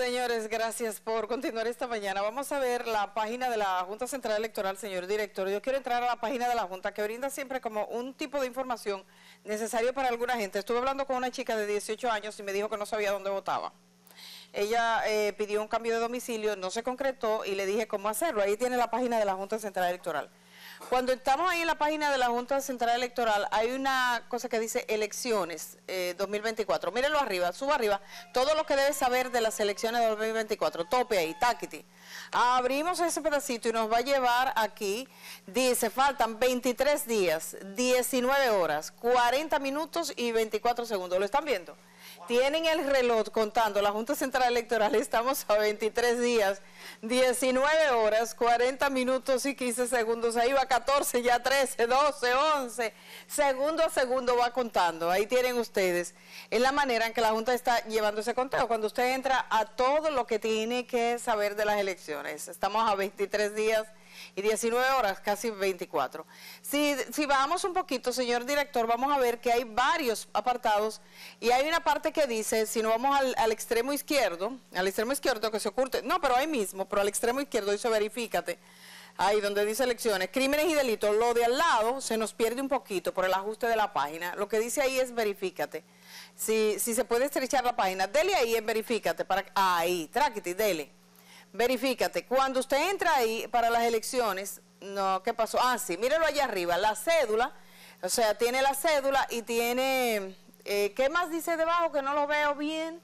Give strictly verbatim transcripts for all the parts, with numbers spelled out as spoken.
Señores, gracias por continuar esta mañana. Vamos a ver la página de la Junta Central Electoral, señor director. Yo quiero entrar a la página de la Junta, que brinda siempre como un tipo de información necesario para alguna gente. Estuve hablando con una chica de dieciocho años y me dijo que no sabía dónde votaba. Ella eh, pidió un cambio de domicilio, no se concretó y le dije cómo hacerlo. Ahí tiene la página de la Junta Central Electoral. Cuando estamos ahí en la página de la Junta Central Electoral, hay una cosa que dice elecciones eh, dos mil veinticuatro. Mírenlo arriba, suba arriba, todo lo que debes saber de las elecciones de dos mil veinticuatro. Tope ahí, taquiti. Abrimos ese pedacito y nos va a llevar aquí. Dice, faltan veintitrés días, diecinueve horas, cuarenta minutos y veinticuatro segundos. ¿Lo están viendo? Tienen el reloj contando, la Junta Central Electoral, estamos a veintitrés días, diecinueve horas, cuarenta minutos y quince segundos, ahí va catorce, ya trece, doce, once, segundo a segundo va contando, ahí tienen ustedes. Es la manera en que la Junta está llevando ese conteo, cuando usted entra a todo lo que tiene que saber de las elecciones. Estamos a veintitrés días y diecinueve horas, casi veinticuatro. Si, si bajamos un poquito, señor director, vamos a ver que hay varios apartados y hay una parte que dice, si no vamos al, al extremo izquierdo, al extremo izquierdo que se oculte, no, pero ahí mismo, pero al extremo izquierdo dice verifícate, ahí donde dice elecciones, crímenes y delitos, lo de al lado se nos pierde un poquito por el ajuste de la página, lo que dice ahí es verifícate. Si, si se puede estrechar la página, dele ahí en verifícate, para, ahí, tráquete, dele. Verifícate, cuando usted entra ahí para las elecciones, no, ¿qué pasó? Ah, sí, mírelo allá arriba, la cédula, o sea, tiene la cédula y tiene, eh, ¿qué más dice debajo que no lo veo bien?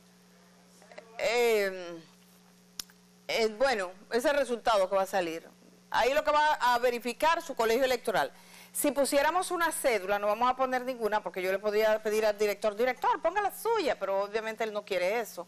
Eh, eh, bueno, ese es el resultado que va a salir. Ahí lo que va a verificar su colegio electoral. Si pusiéramos una cédula, no vamos a poner ninguna, porque yo le podría pedir al director, director, ponga la suya, pero obviamente él no quiere eso.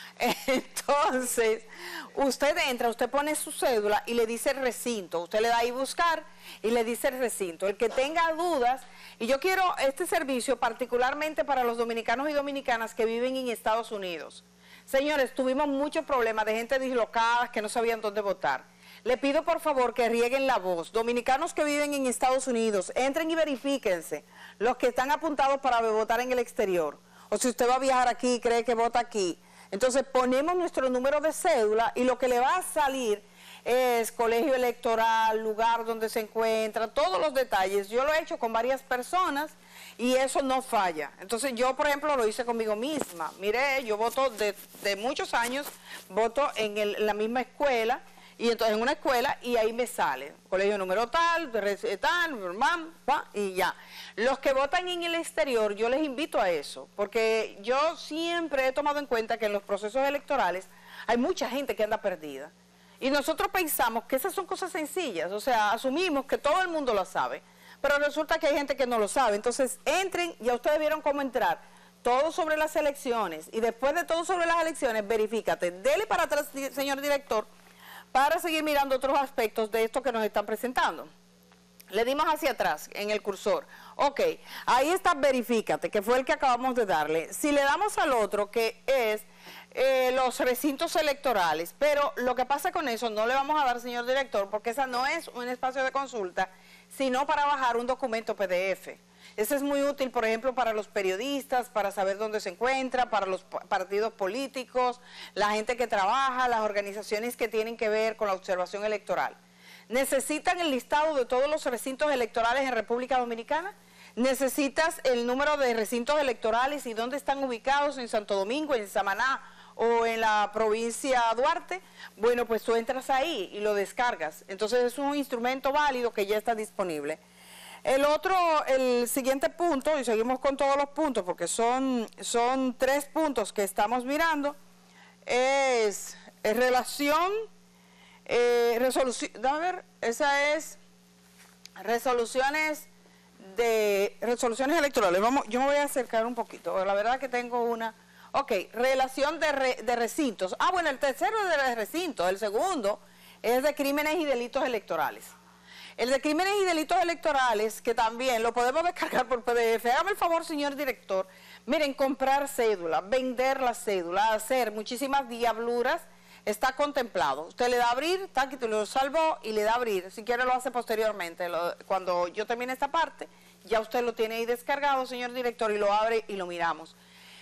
Entonces, usted entra, usted pone su cédula y le dice el recinto, usted le da ahí buscar y le dice el recinto. El que tenga dudas, y yo quiero este servicio particularmente para los dominicanos y dominicanas que viven en Estados Unidos. Señores, tuvimos muchos problemas de gente dislocada que no sabían dónde votar. Le pido por favor que rieguen la voz. Dominicanos que viven en Estados Unidos, entren y verifíquense los que están apuntados para votar en el exterior. O si usted va a viajar aquí y cree que vota aquí. Entonces ponemos nuestro número de cédula y lo que le va a salir es colegio electoral, lugar donde se encuentra, todos los detalles. Yo lo he hecho con varias personas y eso no falla. Entonces yo, por ejemplo, lo hice conmigo misma. Mire, yo voto de, de muchos años, voto en, el, en la misma escuela, y entonces en una escuela y ahí me sale colegio número tal, tal, mam, y ya. Los que votan en el exterior, yo les invito a eso, porque yo siempre he tomado en cuenta que en los procesos electorales hay mucha gente que anda perdida. Y nosotros pensamos que esas son cosas sencillas, o sea, asumimos que todo el mundo lo sabe, pero resulta que hay gente que no lo sabe. Entonces entren, ya ustedes vieron cómo entrar, todo sobre las elecciones, y después de todo sobre las elecciones, verifícate, dele para atrás, señor director, para seguir mirando otros aspectos de esto que nos están presentando. Le dimos hacia atrás en el cursor. Ok, ahí está verifícate, que fue el que acabamos de darle. Si le damos al otro, que es eh, los recintos electorales, pero lo que pasa con eso no le vamos a dar, señor director, porque esa no es un espacio de consulta, sino para bajar un documento P D F. Ese es muy útil, por ejemplo, para los periodistas, para saber dónde se encuentra, para los partidos políticos, la gente que trabaja, las organizaciones que tienen que ver con la observación electoral. ¿Necesitan el listado de todos los recintos electorales en República Dominicana? ¿Necesitas el número de recintos electorales y dónde están ubicados en Santo Domingo, en Samaná o en la provincia de Duarte? Bueno, pues tú entras ahí y lo descargas. Entonces es un instrumento válido que ya está disponible. El otro, el siguiente punto, y seguimos con todos los puntos porque son, son tres puntos que estamos mirando, es, es relación, eh, resolución, a ver, esa es resoluciones de, resoluciones electorales. Vamos, yo me voy a acercar un poquito, la verdad que tengo una, ok, relación de, re, de recintos. Ah, bueno, el tercero es de recintos, el segundo es de crímenes y delitos electorales. El de crímenes y delitos electorales, que también lo podemos descargar por P D F. Hágame el favor, señor director. Miren, comprar cédula, vender la cédula, hacer muchísimas diabluras, está contemplado. Usted le da a abrir, taquito, lo salvó y le da a abrir. Si quiere lo hace posteriormente. Lo, cuando yo termine esta parte, ya usted lo tiene ahí descargado, señor director, y lo abre y lo miramos.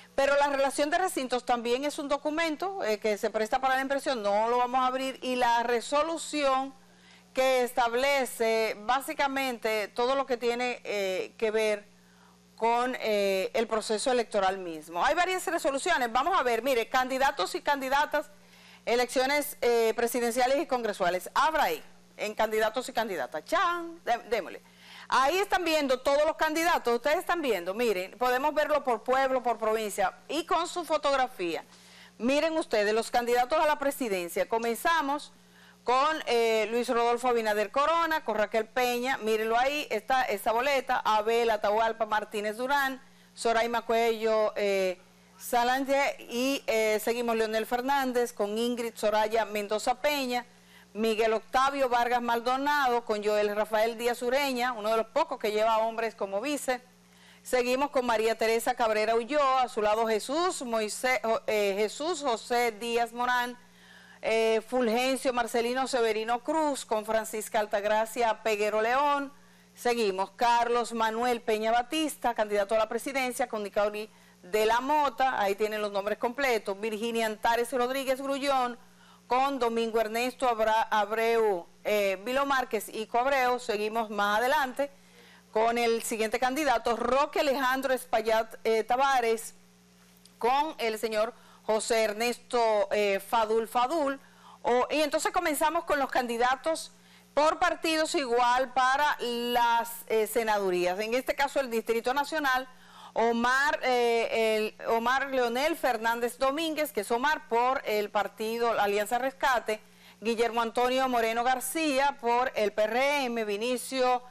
Pero la relación de recintos también es un documento eh, que se presta para la impresión, no lo vamos a abrir, y la resolución que establece básicamente todo lo que tiene eh, que ver con eh, el proceso electoral mismo. Hay varias resoluciones, vamos a ver, mire, candidatos y candidatas, elecciones eh, presidenciales y congresuales, abra ahí, en candidatos y candidatas, chan, dé, démosle. Ahí están viendo todos los candidatos, ustedes están viendo, miren, podemos verlo por pueblo, por provincia, y con su fotografía. Miren ustedes, los candidatos a la presidencia, comenzamos con eh, Luis Rodolfo Abinader Corona, con Raquel Peña, mírenlo ahí, está esta boleta, Abel Atahualpa Martínez Durán, Zoraima Cuello eh, Salange, y eh, seguimos Leonel Fernández con Ingrid Soraya Mendoza Peña, Miguel Octavio Vargas Maldonado con Joel Rafael Díaz Ureña, uno de los pocos que lleva hombres como vice. Seguimos con María Teresa Cabrera Ulloa, a su lado Jesús, Moisés, eh, Jesús José Díaz Morán, eh, Fulgencio Marcelino Severino Cruz, con Francisca Altagracia Peguero León. Seguimos Carlos Manuel Peña Batista, candidato a la presidencia, con Nicauri de la Mota, ahí tienen los nombres completos, Virginia Antares Rodríguez Grullón, con Domingo Ernesto Abra, Abreu, eh, Vilo Márquez y Coabreu. Seguimos más adelante con el siguiente candidato, Roque Alejandro Espaillat eh, Tavares, con el señor José Ernesto eh, Fadul Fadul, o, y entonces comenzamos con los candidatos por partidos igual para las eh, senadurías, en este caso el Distrito Nacional, Omar, eh, el, Omar Leonel Fernández Domínguez, que es Omar por el partido Alianza Rescate, Guillermo Antonio Moreno García por el P R M, Vinicio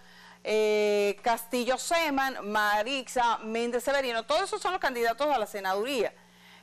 eh, Castillo Seman, Marixa Méndez Severino, todos esos son los candidatos a la senaduría.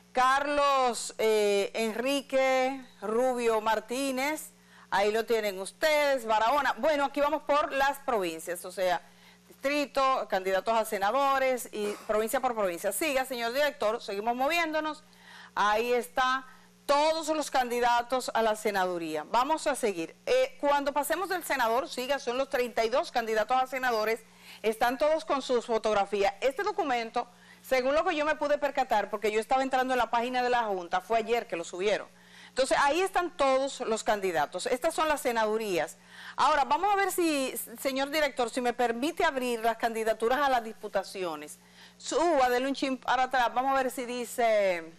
Carlos eh, Enrique Rubio Martínez, ahí lo tienen ustedes, Barahona. Bueno, aquí vamos por las provincias, o sea, distrito, candidatos a senadores y provincia por provincia. Siga, señor director, seguimos moviéndonos. Ahí está todos los candidatos a la senaduría. Vamos a seguir. Eh, cuando pasemos del senador, siga, son los treinta y dos candidatos a senadores, están todos con sus fotografías. Este documento, según lo que yo me pude percatar, porque yo estaba entrando en la página de la Junta, fue ayer que lo subieron. Entonces, ahí están todos los candidatos. Estas son las senadurías. Ahora, vamos a ver si, señor director, si me permite abrir las candidaturas a las diputaciones. Suba, denle un chin para atrás. Vamos a ver si dice...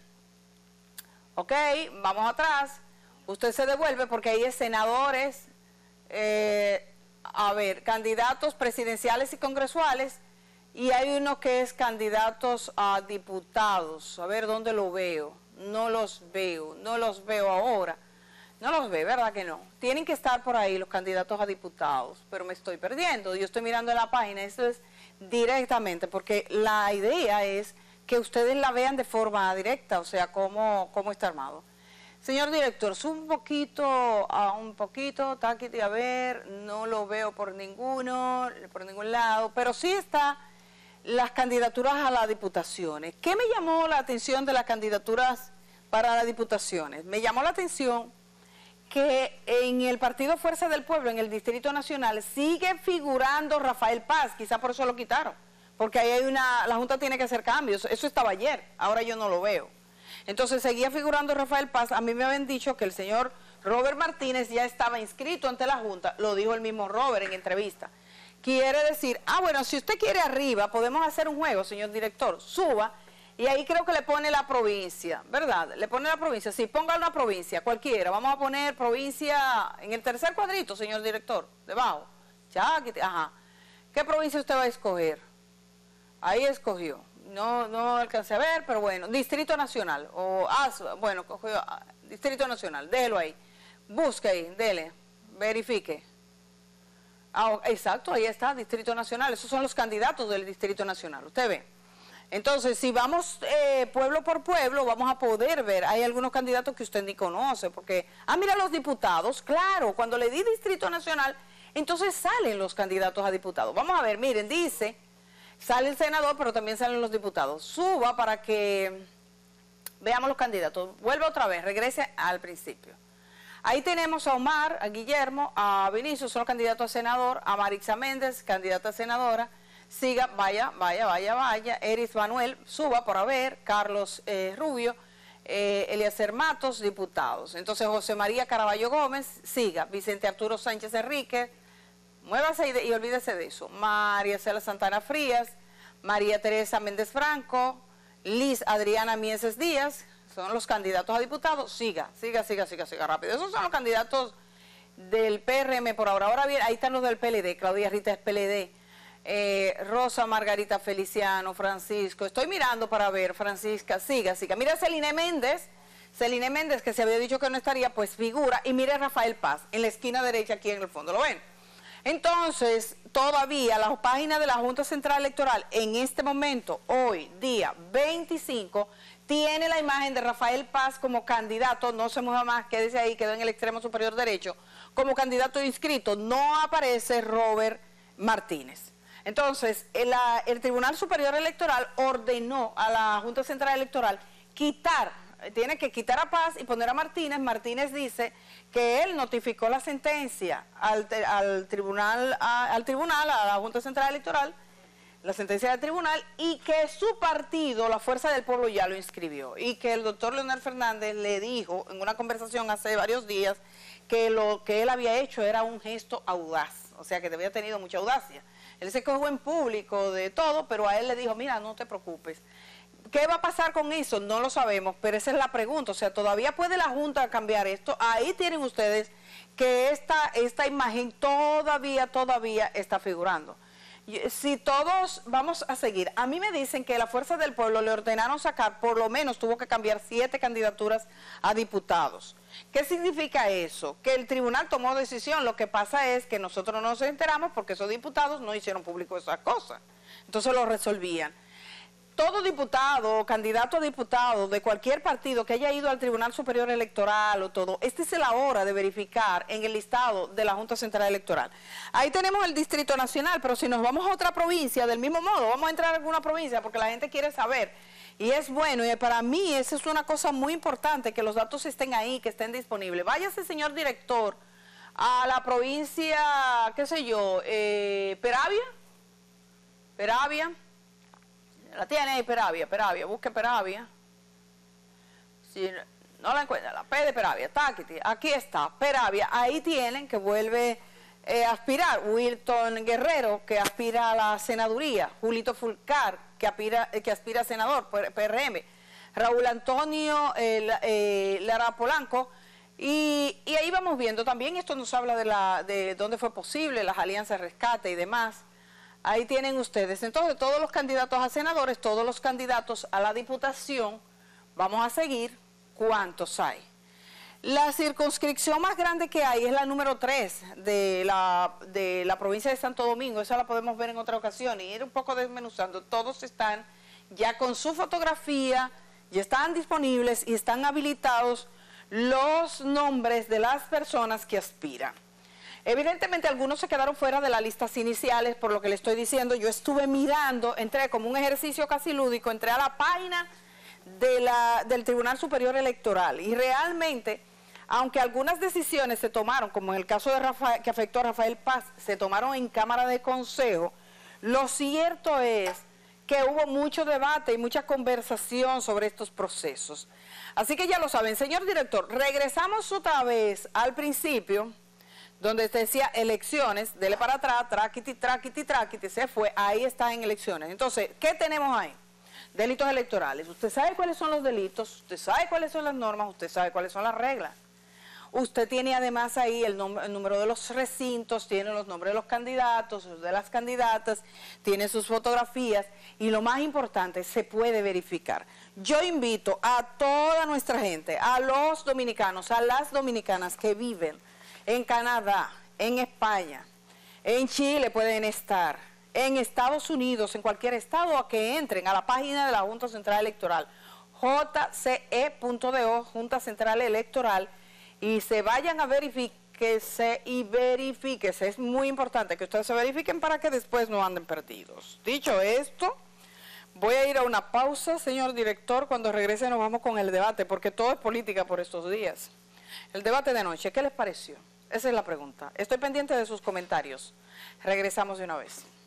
Ok, vamos atrás. Usted se devuelve porque ahí es senadores. Eh, a ver, candidatos presidenciales y congresuales. Y hay uno que es candidatos a diputados. A ver, ¿dónde lo veo? No los veo, no los veo ahora. No los veo, ¿verdad que no? Tienen que estar por ahí los candidatos a diputados, pero me estoy perdiendo. Yo estoy mirando en la página, esto es directamente, porque la idea es que ustedes la vean de forma directa, o sea, cómo, cómo está armado. Señor director, sube un poquito, a un poquito, taquiti, a ver, no lo veo por ninguno, por ningún lado, pero sí está las candidaturas a las diputaciones. ¿Qué me llamó la atención de las candidaturas para las diputaciones? Me llamó la atención que en el Partido Fuerza del Pueblo, en el Distrito Nacional, sigue figurando Rafael Paz, quizá por eso lo quitaron, porque ahí hay una, la Junta tiene que hacer cambios, eso estaba ayer, ahora yo no lo veo. Entonces seguía figurando Rafael Paz, a mí me habían dicho que el señor Robert Martínez ya estaba inscrito ante la Junta, lo dijo el mismo Robert en entrevista. Quiere decir, ah, bueno, si usted quiere arriba, podemos hacer un juego, señor director, suba, y ahí creo que le pone la provincia, ¿verdad? Le pone la provincia, sí, ponga una provincia, cualquiera, vamos a poner provincia en el tercer cuadrito, señor director, debajo, Chaquiti, ajá. ¿Qué provincia usted va a escoger? Ahí escogió, no, no alcancé a ver, pero bueno, Distrito Nacional, o, ah, bueno, cogió, ah, Distrito Nacional, déjelo ahí, busque ahí, dele, verifique. Ah, exacto, ahí está, Distrito Nacional, esos son los candidatos del Distrito Nacional, usted ve. Entonces, si vamos eh, pueblo por pueblo, vamos a poder ver, hay algunos candidatos que usted ni conoce, porque, ah, mira los diputados, claro, cuando le di Distrito Nacional, entonces salen los candidatos a diputados. Vamos a ver, miren, dice, sale el senador, pero también salen los diputados. Suba para que veamos los candidatos, vuelve otra vez, regrese al principio. Ahí tenemos a Omar, a Guillermo, a Vinicio, son los candidatos a senador, a Marixa Méndez, candidata a senadora. siga, vaya, vaya, vaya, vaya, Eris Manuel, suba por haber, Carlos eh, Rubio, eh, Eliezer Matos, diputados. Entonces José María Caraballo Gómez, siga, Vicente Arturo Sánchez Enrique, muévase y, de, y olvídese de eso, María Cela Santana Frías, María Teresa Méndez Franco, Liz Adriana Mieses Díaz, son los candidatos a diputados, siga, siga, siga, siga, siga rápido. Esos son los candidatos del P R M por ahora. Ahora bien, ahí están los del P L D, Claudia Rita es P L D, eh, Rosa Margarita Feliciano, Francisco, estoy mirando para ver, Francisca, siga, siga. Mira Celine Méndez, Celine Méndez que se había dicho que no estaría, pues figura, y mire Rafael Paz, en la esquina derecha aquí en el fondo, ¿lo ven? Entonces, todavía la página de la Junta Central Electoral, en este momento, hoy, día veinticinco, tiene la imagen de Rafael Paz como candidato, no se mueva más, quédese ahí, quedó en el extremo superior derecho, como candidato inscrito, no aparece Robert Martínez. Entonces, el, el Tribunal Superior Electoral ordenó a la Junta Central Electoral quitar, tiene que quitar a Paz y poner a Martínez. Martínez dice que él notificó la sentencia al, al, tribunal, a, al tribunal, a la Junta Central Electoral, la sentencia del tribunal, y que su partido, la Fuerza del Pueblo, ya lo inscribió, y que el doctor Leonel Fernández le dijo en una conversación hace varios días que lo que él había hecho era un gesto audaz, o sea que había tenido mucha audacia. Él se quejó en público de todo, pero a él le dijo, mira, no te preocupes. ¿Qué va a pasar con eso? No lo sabemos, pero esa es la pregunta. O sea, ¿todavía puede la Junta cambiar esto? Ahí tienen ustedes que esta, esta imagen todavía, todavía está figurando. Si todos vamos a seguir, a mí me dicen que la Fuerza del Pueblo le ordenaron sacar, por lo menos tuvo que cambiar siete candidaturas a diputados. ¿Qué significa eso? Que el tribunal tomó decisión, lo que pasa es que nosotros no nos enteramos porque esos diputados no hicieron público esa cosa, entonces lo resolvían. Todo diputado o candidato a diputado de cualquier partido que haya ido al Tribunal Superior Electoral o todo, esta es la hora de verificar en el listado de la Junta Central Electoral. Ahí tenemos el Distrito Nacional, pero si nos vamos a otra provincia, del mismo modo, vamos a entrar a alguna provincia porque la gente quiere saber. Y es bueno, y para mí esa es una cosa muy importante, que los datos estén ahí, que estén disponibles. Váyase, señor director, a la provincia, qué sé yo, eh, Peravia, Peravia, la tiene ahí Peravia, Peravia, busque Peravia. Si no la encuentra, la P de Peravia, Táquiti, aquí está, Peravia, ahí tienen que vuelve eh, a aspirar, Wilton Guerrero, que aspira a la senaduría, Julito Fulcar, que aspira, eh, que aspira a senador, P R M, Raúl Antonio eh, eh, Lara Polanco, y, y ahí vamos viendo, también esto nos habla de, la, de dónde fue posible, las alianzas rescate y demás. Ahí tienen ustedes. Entonces, todos los candidatos a senadores, todos los candidatos a la diputación, vamos a seguir cuántos hay. La circunscripción más grande que hay es la número tres de la, de la provincia de Santo Domingo. Esa la podemos ver en otra ocasión y ir un poco desmenuzando. Todos están ya con su fotografía, ya están disponibles y están habilitados los nombres de las personas que aspiran. Evidentemente algunos se quedaron fuera de las listas iniciales, por lo que le estoy diciendo. Yo estuve mirando, entré como un ejercicio casi lúdico, entré a la página de la, del Tribunal Superior Electoral y realmente, aunque algunas decisiones se tomaron, como en el caso de Rafael, que afectó a Rafael Paz, se tomaron en Cámara de Consejo, lo cierto es que hubo mucho debate y mucha conversación sobre estos procesos. Así que ya lo saben, señor director, regresamos otra vez al principio, donde te decía elecciones, dele para atrás, traquiti, traquiti, traquiti, se fue, ahí está en elecciones. Entonces, ¿qué tenemos ahí? Delitos electorales. Usted sabe cuáles son los delitos, usted sabe cuáles son las normas, usted sabe cuáles son las reglas. Usted tiene además ahí el, el número de los recintos, tiene los nombres de los candidatos, de las candidatas, tiene sus fotografías y lo más importante, se puede verificar. Yo invito a toda nuestra gente, a los dominicanos, a las dominicanas que viven en Canadá, en España, en Chile pueden estar, en Estados Unidos, en cualquier estado, a que entren a la página de la Junta Central Electoral, j c e punto d o, Junta Central Electoral, y se vayan a verificarse y verifíquese. Es muy importante que ustedes se verifiquen para que después no anden perdidos. Dicho esto, voy a ir a una pausa, señor director. Cuando regrese nos vamos con el debate, porque todo es política por estos días. El debate de anoche, ¿qué les pareció? Esa es la pregunta. Estoy pendiente de sus comentarios. Regresamos de una vez.